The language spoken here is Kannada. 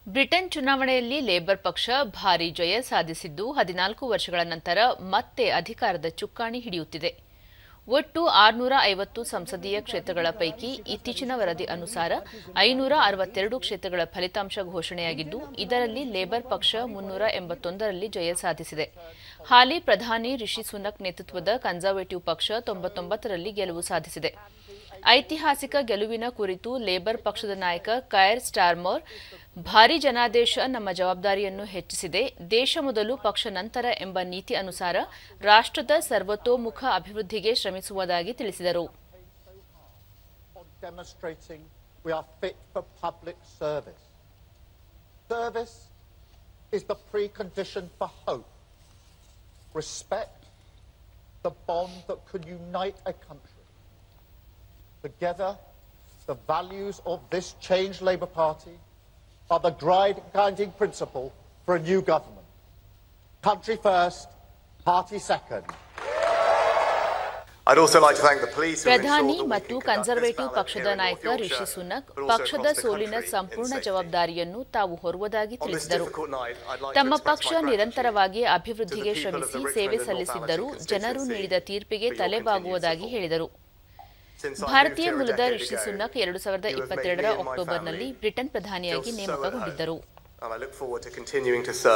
ಬ್ರಿಟನ್ ಚುನಾವಣೆಯಲ್ಲಿ ಲೇಬರ್ ಪಕ್ಷ ಭಾರೀ ಜಯ ಸಾಧಿಸಿದ್ದು 14 ವರ್ಷಗಳ ನಂತರ ಮತ್ತೆ ಅಧಿಕಾರದ ಚುಕ್ಕಾಣಿ ಹಿಡಿಯುತ್ತಿದೆ. ಒಟ್ಟು 650 ಸಂಸದೀಯ ಕ್ಷೇತ್ರಗಳ ಪೈಕಿ ಇತ್ತೀಚಿನ ವರದಿ ಅನುಸಾರ 562 ಕ್ಷೇತ್ರಗಳ ಫಲಿತಾಂಶ ಘೋಷಣೆಯಾಗಿದ್ದು, ಇದರಲ್ಲಿ ಲೇಬರ್ ಪಕ್ಷ 381ರಲ್ಲಿ ಜಯ ಸಾಧಿಸಿದೆ. ಹಾಲಿ ಪ್ರಧಾನಿ ರಿಷಿ ಸುನಕ್ ನೇತೃತ್ವದ ಕನ್ಸರ್ವೇಟಿವ್ ಪಕ್ಷ 99ರಲ್ಲಿ ಗೆಲುವು ಸಾಧಿಸಿದೆ. ಐತಿಹಾಸಿಕ ಗೆಲುವಿನ ಕುರಿತು ಲೇಬರ್ ಪಕ್ಷದ ನಾಯಕ ಕೈರ್ ಸ್ಟಾರ್ಮರ್, ಭಾರೀ ಜನಾದೇಶ ನಮ್ಮ ಜವಾಬ್ದಾರಿಯನ್ನು ಹೆಚ್ಚಿಸಿದೆ, ದೇಶ ಮೊದಲು ಪಕ್ಷ ನಂತರ ಎಂಬ ನೀತಿ ಅನುಸಾರ ರಾಷ್ಟ್ರದ ಸರ್ವತೋಮುಖ ಅಭಿವೃದ್ಧಿಗೆ ಶ್ರಮಿಸುವುದಾಗಿ ತಿಳಿಸಿದರು. Together, the values of this changed Labour Party are the guiding principle for a new government. Country first, party second. I'd also like to thank the police. ಪ್ರಧಾನಿ ಮತ್ತು ಕನ್ಸರ್ವೇಟಿವ್ ಪಕ್ಷದ ನಾಯಕ ರಿಷಿ ಸುನಕ್ ಪಕ್ಷದ ಸೋಲಿನ ಸಂಪೂರ್ಣ ಜವಾಬ್ದಾರಿಯನ್ನು ತಾವು ಹೊರುವುದಾಗಿ ತಿಳಿಸಿದರು. ತಮ್ಮ ಪಕ್ಷ ನಿರಂತರವಾಗಿ ಅಭಿವೃದ್ಧಿಗೆ ಶ್ರಮಿಸಿ ಸೇವೆ ಸಲ್ಲಿಸಿದ್ದರೂ ಜನರು ನೀಡಿದ ತೀರ್ಪಿಗೆ ತಲೆಬಾಗುವುದಾಗಿ ಹೇಳಿದರು. ಭಾರತೀಯ ಮೂಲದ ರಿಷಿ ಸುನಕ್ 2022ರ ಅಕ್ಟೋಬರ್ನಲ್ಲಿ ಬ್ರಿಟನ್ ಪ್ರಧಾನಿಯಾಗಿ ನೇಮಕಗೊಂಡಿದ್ದರು.